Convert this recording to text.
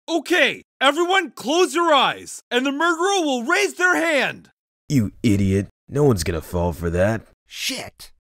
Okay, everyone close your eyes, and the murderer will raise their hand. You idiot. No one's gonna fall for that. Shit.